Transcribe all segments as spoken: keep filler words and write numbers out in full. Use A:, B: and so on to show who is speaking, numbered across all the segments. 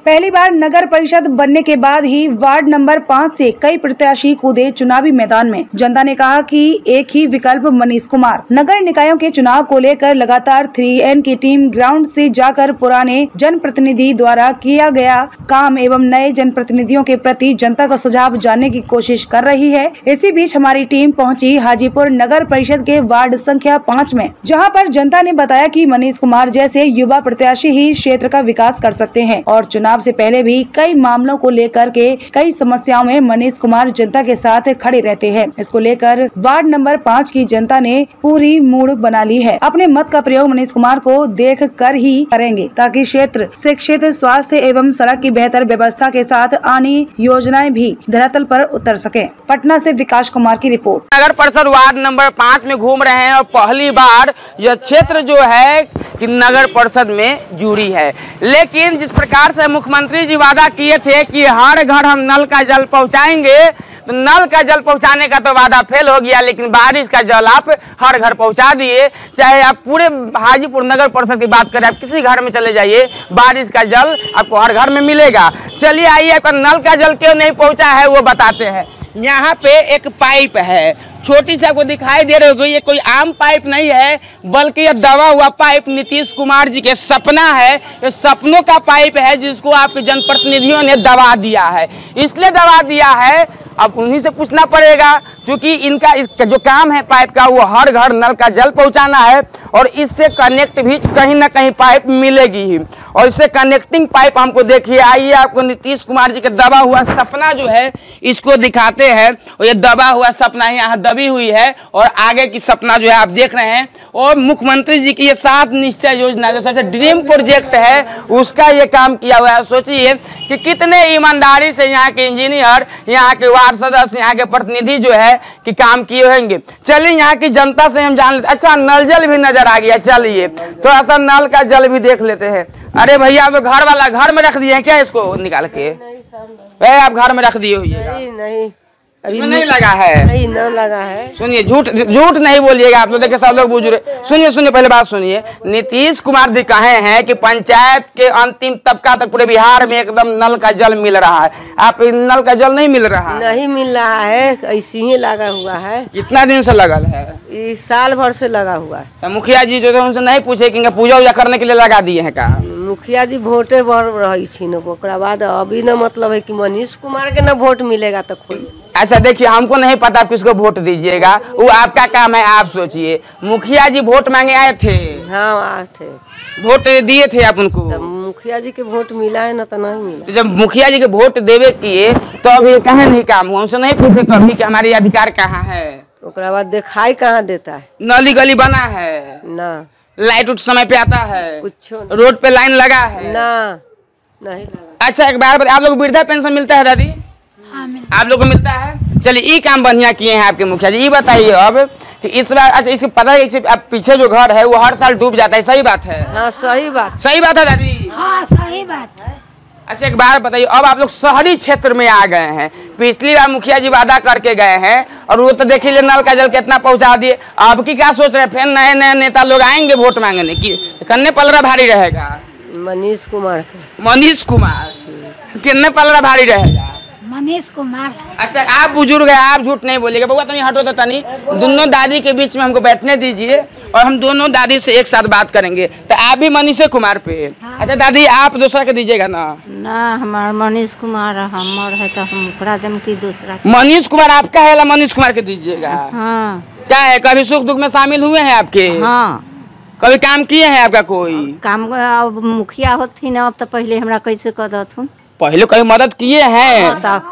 A: पहली बार नगर परिषद बनने के बाद ही वार्ड नंबर पाँच से कई प्रत्याशी कूदे चुनावी मैदान में। जनता ने कहा कि एक ही विकल्प मनीष कुमार। नगर निकायों के चुनाव को लेकर लगातार थ्री एन की टीम ग्राउंड से जाकर पुराने जनप्रतिनिधि द्वारा किया गया काम एवं नए जनप्रतिनिधियों के प्रति जनता का सुझाव जानने की कोशिश कर रही है। इसी बीच हमारी टीम पहुंची हाजीपुर नगर परिषद के वार्ड संख्या पाँच में, जहां पर जनता ने बताया कि मनीष कुमार जैसे युवा प्रत्याशी ही क्षेत्र का विकास कर सकते हैं और चुनाव से पहले भी कई मामलों को लेकर के कई समस्याओं में मनीष कुमार जनता के साथ खड़े रहते हैं। इसको लेकर वार्ड नंबर पाँच की जनता ने पूरी मूड बना ली है। अपने मत का प्रयोग मनीष कुमार को देख कर ही करेंगे ताकि क्षेत्र शिक्षित, स्वास्थ्य एवं सड़क की बेहतर व्यवस्था के साथ आनी योजनाएं भी धरातल पर उतर सके। पटना से विकास कुमार की रिपोर्ट।
B: नगर परिषद वार्ड नंबर पाँच में घूम रहे हैं और पहली बार यह क्षेत्र जो है कि नगर परिषद में जुड़ी है। लेकिन जिस प्रकार से मुख्यमंत्री जी वादा किए थे कि हर घर हम नल का जल पहुंचाएंगे, तो नल का जल पहुंचाने का तो वादा फेल हो गया, लेकिन बारिश का जल आप हर घर पहुंचा दिए। चाहे आप पूरे हाजीपुर नगर परिषद की बात करें, आप किसी घर में चले जाइए, बारिश का जल आपको हर घर में मिलेगा। चलिए आइए, आपका नल का जल क्यों नहीं पहुंचा है वो बताते हैं। यहाँ पे एक पाइप है, छोटी सी आपको दिखाई दे रही होगी। ये कोई आम पाइप नहीं है, बल्कि ये दबा हुआ पाइप नीतीश कुमार जी के सपना है। ये सपनों का पाइप है जिसको आपके जनप्रतिनिधियों ने दबा दिया है। इसलिए दबा दिया है, अब उन्हीं से पूछना पड़ेगा, क्योंकि इनका इस जो काम है पाइप का, वो हर घर नल का जल पहुंचाना है और इससे कनेक्ट भी कहीं ना कहीं पाइप मिलेगी ही। और इससे कनेक्टिंग पाइप हमको देखिए, आइए आपको नीतीश कुमार जी के दबा हुआ सपना जो है इसको दिखाते हैं। और ये दबा हुआ सपना यहाँ दबी हुई है और आगे की सपना जो है आप देख रहे हैं। और मुख्यमंत्री जी की ये सात निश्चय योजना जो सबसे ड्रीम प्रोजेक्ट है उसका ये काम किया हुआ है। सोचिए कि कितने ईमानदारी से यहाँ के इंजीनियर, यहाँ के वार्ड सदस्य, यहाँ के प्रतिनिधि जो है कि काम किए होंगे। चलिए यहाँ की जनता से हम जान लेते। अच्छा, नल जल भी नजर आ गया, चलिए थोड़ा सा नल का जल भी देख लेते हैं। अरे भैया, तो घर वाला घर में रख दिए हैं क्या इसको निकाल के? नहीं, आप घर में रख दिए हुई?
C: नहीं नहीं,
B: इसमें नहीं लगा है।
C: नहीं न लगा है।
B: सुनिए, झूठ झूठ नहीं बोलिएगा आप लोग, देखिए सब लोग बुजुर्ग। सुनिए सुनिए पहले बात सुनिए। नीतीश कुमार जी कहे हैं कि पंचायत के अंतिम तबका तक पूरे बिहार में एकदम नल का जल मिल रहा है। आप नल का जल नहीं मिल रहा?
C: नहीं मिल रहा है, ऐसे ही लगा हुआ है।
B: कितना दिन से लगल है?
C: इस साल भर से लगा हुआ है।
B: तो मुखिया जी जो उनसे नहीं पूछे कि पूजा उजा करने के लिए लगा दिए हैं का?
C: मुखिया जी वोटे बढ़ रही थी न, ओकरा बाद अभी न मतलब है कि मनीष कुमार के न वोट मिलेगा तो खोल।
B: अच्छा देखिए, हमको नहीं पता आप किसको वोट दीजिएगा, वो आपका काम है, आप सोचिए। मुखिया जी वोट मांगे आए थे?
C: हाँ आए थे।
B: वोट दिए थे आप उनको?
C: मुखिया जी के वोट मिला है ना तो नहीं मिला।
B: तो जब मुखिया जी के वोट देवे किए तो अभी कहे नहीं काम हुआ? उनसे नहीं पूछे कभी कि हमारे अधिकार कहाँ है?
C: ओकरा बाद दिखाई कहाँ देता है?
B: नली गली बना है
C: ना,
B: लाइट उठ समय पे आता है,
C: कुछ
B: रोड पे लाइन लगा है
C: ना, नहीं लगा।
B: अच्छा एक बार आप लोग वृद्धा पेंशन मिलता है दादी? हाँ, आप लोग को मिलता है। चलिए ये काम बढ़िया किए हैं आपके मुखिया जी। ये बताइए अब कि इस बार, अच्छा इसको पता है कि आप पीछे जो घर है वो हर साल डूब जाता है, सही बात है?
C: हाँ सही बात।
B: सही बात है दादी?
D: हाँ सही बात है।
B: अच्छा एक बार बताइए, अब आप लोग शहरी क्षेत्र में आ गए हैं। पिछली बार मुखिया जी वादा करके गए हैं और वो तो देखिए नल का जल कितना पहुंचा दिए। अब की क्या सोच रहे हैं? फिर नए नए नेता लोग आएंगे वोट मांगने की, कन्ने पलरा भारी रहेगा?
C: मनीष कुमार।
B: मनीष कुमार कितने पलरा भारी रहेगा?
D: मनीष कुमार।
B: अच्छा आप बुजुर्ग है, आप झूठ नहीं बोलिएगा। बउआ तनी हटो तो तनी, दोनों दादी के बीच में हमको बैठने दीजिए और हम दोनों दादी से एक साथ बात करेंगे। तो आप भी मनीष कुमार पे? हाँ। अच्छा दादी आप दूसरा के दीजिएगा ना?
E: ना, हमारा मनीष कुमार हमर है तो हम जम की दूसरा।
B: मनीष कुमार आपका है, मनीष कुमार के दीजिएगा।
E: हाँ।
B: क्या है, कभी सुख दुख में शामिल हुए हैं आपके?
E: हाँ।
B: कभी काम किए हैं आपका कोई
E: काम? अब मुखिया होती ना, अब तो पहले हमरा कैसे कर दथुन?
B: पहले कहीं मदद किए हैं?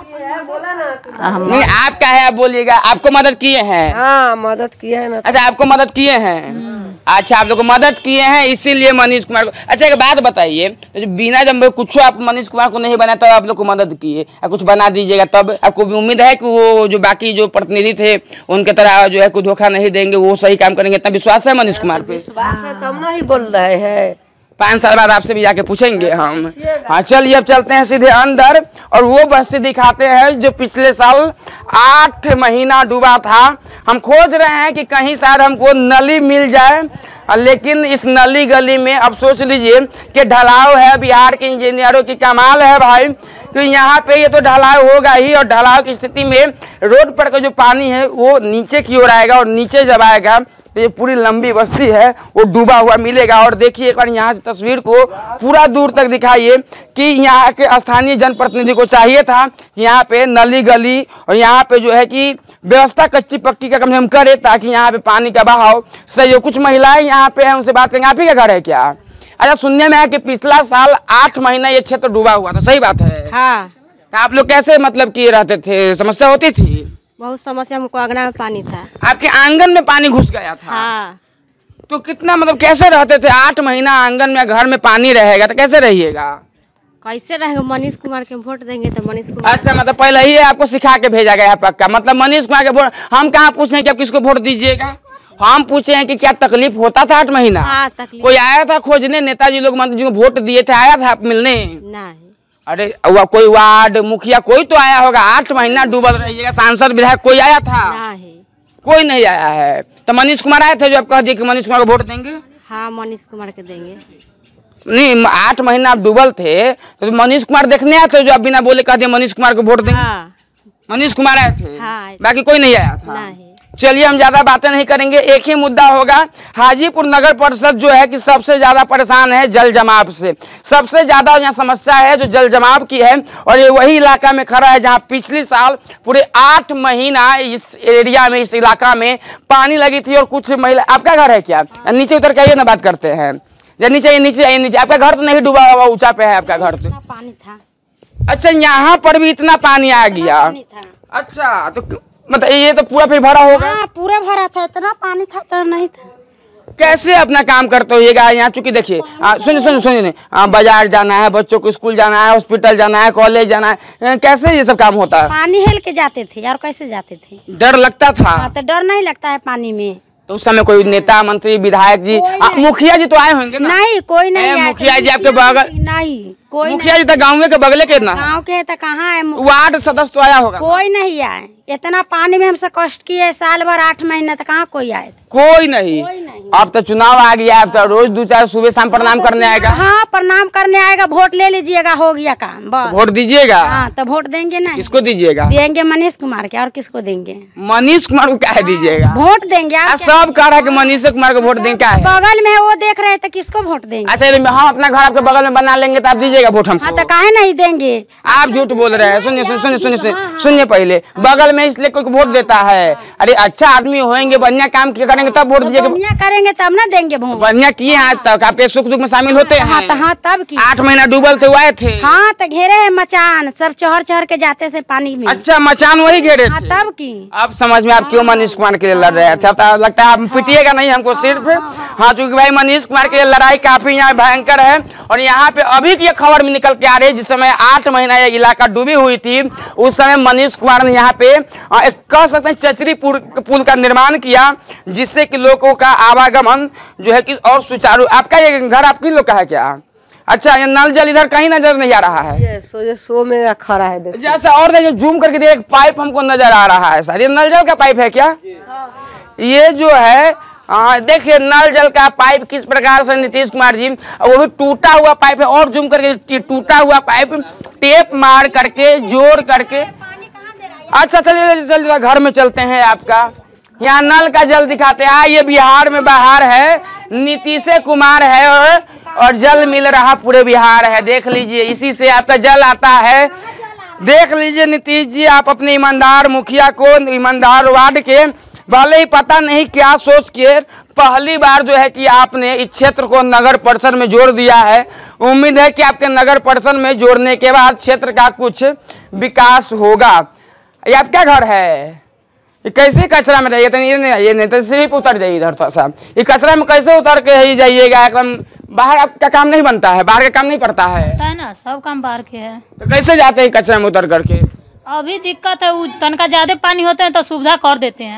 E: नहीं,
B: आपका है, आप बोलिएगा। आपको मदद किए हैं?
C: हाँ मदद किए हैं ना।
B: अच्छा आपको मदद किए हैं? अच्छा आप लोग को मदद किए हैं, इसीलिए मनीष कुमार को। अच्छा एक बात बताइए, तो बिना जब कुछ आप मनीष कुमार को नहीं बना तब आप लोग को मदद किए, कुछ बना दीजिएगा तब आपको भी उम्मीद है कि वो जो बाकी जो प्रतिनिधि थे उनके तरह जो है कुछ धोखा नहीं देंगे, वो सही काम करेंगे, इतना विश्वास है मनीष कुमार पे?
C: विश्वास है तब नहीं बोल रहे हैं।
B: पाँच साल बाद आपसे भी जाके पूछेंगे हम। हाँ चलिए अब चलते हैं सीधे अंदर और वो बस्ती दिखाते हैं जो पिछले साल आठ महीना डूबा था। हम खोज रहे हैं कि कहीं शायद हमको नली मिल जाए लेकिन इस नली गली में अब सोच लीजिए कि ढलाव है। बिहार के इंजीनियरों की कमाल है भाई कि यहाँ पे ये तो ढलाव होगा ही, और ढलाव की स्थिति में रोड पर का जो पानी है वो नीचे की ओर आएगा, और नीचे जब आएगा तो ये पूरी लंबी बस्ती है वो डूबा हुआ मिलेगा। और देखिए एक बार यहाँ से तस्वीर को पूरा दूर तक दिखाइए कि यहाँ के स्थानीय जनप्रतिनिधि को चाहिए था कि यहाँ पे नली गली और यहाँ पे जो है कि व्यवस्था कच्ची पक्की का कम से कम करे, ताकि यहाँ पे पानी का बहाव सही हो। कुछ महिलाएं यहाँ पे हैं, उनसे बात करेंगे। आप ही का घर है क्या? अच्छा, सुनने में है कि पिछला साल आठ महीना ये क्षेत्र डूबा हुआ था, सही बात है?
C: हाँ।
B: आप लोग कैसे मतलब कि रहते थे, समस्या होती थी?
C: बहुत समस्या, हमको आंगना में पानी था।
B: आपके आंगन में पानी घुस गया था?
C: हाँ।
B: तो कितना मतलब कैसे रहते थे? आठ महीना आंगन में घर में पानी रहेगा तो कैसे रहिएगा?
C: कैसे रहेगा? मनीष कुमार के वोट देंगे तो मनीष कुमार।
B: अच्छा, मतलब पहले ही आपको सिखा के भेजा गया पक्का, मतलब मनीष कुमार के वोट। हम कहाँ पूछे कि आप किसको वोट दीजिएगा, हम पूछे हैं कि क्या तकलीफ होता था आठ महीना?
C: हाँ, तकलीफ।
B: कोई आया था खोजने? नेताजी लोग मंत्री जी को वोट दिए थे, आया था आप मिलने?
C: नहीं।
B: अरे कोई वार्ड मुखिया कोई तो आया होगा? आठ महीना डूबल रहिएगा, सांसद विधायक कोई आया था?
C: नहीं,
B: कोई नहीं आया है। तो मनीष कुमार आए थे जो आप कह दिए कि मनीष कुमार को वोट देंगे?
C: हाँ, मनीष कुमार के देंगे।
B: नहीं, आठ महीना आप डूबल थे तो मनीष कुमार देखने आए थे जो आप बिना बोले कह दिए मनीष कुमार को वोट देंगे?
C: हाँ।
B: मनीष कुमार आए थे?
C: हाँ।
B: बाकी कोई नहीं आया था?
C: नहीं।
B: चलिए हम ज्यादा बातें नहीं करेंगे, एक ही मुद्दा होगा। हाजीपुर नगर परिषद जो है कि सबसे ज्यादा परेशान है जल जमाव से। सबसे ज्यादा यहाँ समस्या है जो जल जमाव की है, और ये वही इलाका में खड़ा है जहाँ पिछले साल पूरे आठ महीना इस एरिया में, इस इलाका में पानी लगी थी। और कुछ महिला, आपका घर है क्या? नीचे उतर के आइए ना, बात करते हैं। जब नीचे आइए, नीचे आइए, नीचे। आपका घर तो नहीं डूबा हुआ, ऊंचा पे है आपका घर? तो
C: पानी था।
B: अच्छा, यहाँ पर भी इतना पानी आ गया? अच्छा, तो मतलब ये तो पूरा फिर भरा होगा?
C: हाँ, पूरा भरा था, इतना पानी था तो नहीं था।
B: कैसे अपना काम करते होइएगा यहाँ? चूंकि देखिए, सुनिए सुनिए सुनिए, बाजार जाना है, बच्चों को स्कूल जाना है, हॉस्पिटल जाना है, कॉलेज जाना है, कैसे ये सब काम होता है?
C: पानी हेल के जाते थे यार, कैसे जाते थे?
B: डर लगता था?
C: हाँ, तो डर नहीं लगता है पानी में।
B: तो उस समय कोई नेता मंत्री विधायक जी, आ, मुखिया जी तो आए होंगे ना?
C: नहीं, कोई नहीं आया।
B: मुखिया जी आपके बगल?
C: नहीं, कोई
B: मुखिया जी तो गाँव के बगले के ना?
C: गाँव के तो कहाँ है?
B: वार्ड सदस्य तो आया होगा?
C: कोई नहीं आए। इतना पानी में हमसे कष्ट किए साल भर, आठ महीने तक कहाँ कोई आए?
B: कोई नहीं।
C: कोई नहीं।
B: अब तो चुनाव आ गया, अब तो रोज दो चार सुबह शाम प्रणाम करने आएगा।
C: हाँ, प्रणाम करने आएगा, वोट ले लीजिएगा, हो गया काम बस।
B: वोट दीजिएगा?
C: हाँ, तो वोट देंगे ना।
B: किसको दीजिएगा?
C: देंगे मनीष कुमार के, और किसको देंगे?
B: मनीष कुमार को क्या दीजिएगा?
C: वोट देंगे।
B: आ, सब कह रहा है कि मनीष कुमार को वोट देंगे, क्या है?
C: बगल में है वो देख रहे थे, किसको वोट देंगे?
B: अच्छा, हम अपना घर आपके बगल में बना लेंगे तो आप दीजिएगा वोट हमको?
C: हाँ, तो काहे नहीं देंगे?
B: आप झूठ बोल रहे हैं। सुनिए सुनिए सुनिए सुनिए सुनिए, पहले बगल में इसलिए कोई वोट देता है? अरे अच्छा आदमी होंगे, बढ़िया काम करेंगे तब वोट दीजिएगा।
C: बढ़िया करेंगे तब ना देंगे वोट।
B: बढ़िया किए आज तक, आपके सुख दुख में शामिल होते हैं?
C: हाँ, तो हाँ, तब की।
B: आठ महीना डूबल थे, वो आए थे?
C: हाँ, तो घेरे है मचान, सब चढ़ चढ़ के जाते थे पानी में।
B: अच्छा, मचान वही घेरे
C: हाँ,
B: थे?
C: तब की।
B: अब समझ में आप क्यों मनीष कुमार के लिए लड़ रहे थे। अब लगता है आप पिटिएगा नहीं हमको सिर्फ। हाँ, चूंकि भाई मनीष कुमार के लिए लड़ाई काफी यहाँ भयंकर है। और यहाँ पे अभी की खबर में निकल के आ रही है, जिस समय आठ महीना ये इलाका डूबी हुई थी, उस समय मनीष कुमार ने यहाँ पे एक कह सकते हैं चचरी पुल का निर्माण किया, जिससे कि लोगों का आवागमन जो है कि और सुचारू। आपका ये घर आपकी लोग का है क्या? अच्छा, ये नल जल इधर कहीं नजर नहीं आ रहा है?
C: ये सो ये सो में खड़ा है, देखो।
B: जैसा और देखिए, जूम करके देखिए, एक पाइप हमको नजर आ रहा है सर। ये नल जल का पाइप है क्या? ये जो है, हाँ देखिए, नल जल का पाइप किस प्रकार से नीतीश कुमार जी, वो भी टूटा हुआ पाइप है। और जूम करके, टूटा हुआ पाइप टेप मार करके, जोड़ करके। अच्छा, चलिए चलिए घर में चलते हैं आपका। यहाँ नल का जल दिखाते हैं। ये बिहार में बाहर है, नीतीश कुमार है, और और जल मिल रहा पूरे बिहार है। देख लीजिए, इसी से आपका जल आता है। देख लीजिए नीतीश जी, आप अपने ईमानदार मुखिया को, ईमानदार वार्ड के, भले ही पता नहीं क्या सोच के पहली बार जो है कि आपने इस क्षेत्र को नगर परिषद में जोड़ दिया है। उम्मीद है कि आपके नगर परिषद में जोड़ने के बाद क्षेत्र का कुछ विकास होगा। ये आपका घर है? ये कैसे कचरा में रहिए? तो ये नहीं, ये नहीं तो सिर्फ उतर जाइए इधर थोड़ा सा। ये कचरा में कैसे उतर के ही जाइएगा? एकदम बाहर आपका काम नहीं बनता है? बाहर का काम नहीं पड़ता है?
F: है ना, सब काम बाहर के है।
B: तो कैसे जाते हैं कचरा में उतर करके?
F: अभी दिक्कत है, तनका ज्यादा पानी होते हैं तो सुविधा कर देते हैं।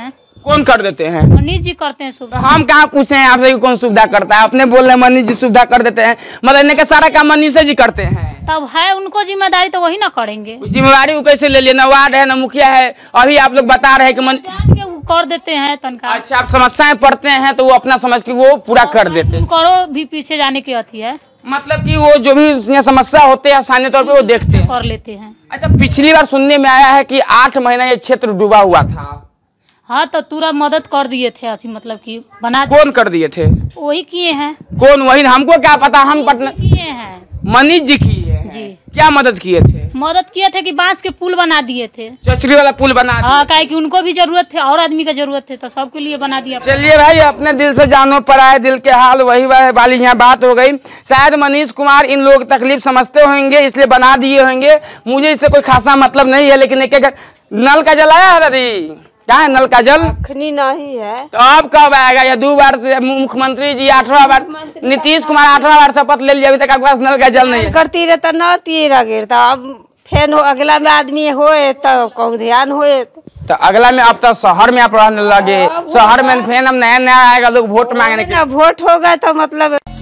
B: कौन कर देते हैं?
F: मनीष जी करते हैं सुविधा।
B: हम कहाँ पूछे हैं आपसे कौन सुविधा करता है? अपने बोल रहे हैं मनीष जी सुविधा कर देते हैं, मतलब इन्हें का सारा काम मनीष जी करते हैं।
F: तब है उनको जिम्मेदारी तो वही ना करेंगे।
B: जिम्मेदारी वो कैसे ले लिए? न वार्ड है न मुखिया है, अभी आप लोग बता रहे हैं कि मन...
F: वो कर देते हैं तनखा।
B: अच्छा, आप समस्याएं पढ़ते हैं तो वो अपना समझ के वो पूरा कर देते हैं।
F: करो भी पीछे जाने की अथी है,
B: मतलब कि वो जो भी यहाँ समस्या होते हैं सामान्य तौर पे वो देखते हैं,
F: कर लेते हैं।
B: अच्छा, पिछली बार सुनने में आया है कि आठ महीना ये क्षेत्र डूबा हुआ था।
F: हाँ, तो तुरंत मदद कर दिए थे अथी, मतलब कि बना।
B: कौन कर दिए थे?
F: वही किए हैं।
B: कौन? वही हमको क्या पता, हम पटना
F: किए हैं।
B: मनीष जी किए हैं।
F: जी।
B: क्या मदद किए थे?
F: मदद किए थे कि बांस के पुल बना दिए थे,
B: चचरी वाला पुल बना दिए।
F: हाँ, काहे कि उनको भी जरूरत थे और आदमी का जरूरत थे, तो सबके लिए बना दिया।
B: चलिए भाई, अपने दिल से जानो पर आए दिल के हाल, वही वाली यहाँ बात हो गई। शायद मनीष कुमार इन लोग तकलीफ समझते होंगे इसलिए बना दिए होंगे, मुझे इससे कोई खासा मतलब नहीं है। लेकिन एक एक नल का जल आया है दादी? क्या है नल का जल?
C: अखनी नहीं है
B: तो अब कब आएगा? या दो बार से मुख्यमंत्री जी आठवां बार, नीतीश कुमार आठवां बार शपथ ले लिया, अभी तक आपके पास नल का जल नहीं है।
C: करती रहे तो न तीर गिरता, अब फेन हो अगला में आदमी होए तो कहूँ ध्यान होए।
B: तो अगला में अब तो शहर में आप रहने लगे, शहर में फिर हम नया नया आएगा लोग वोट मांगने के।
C: वोट होगा तो मतलब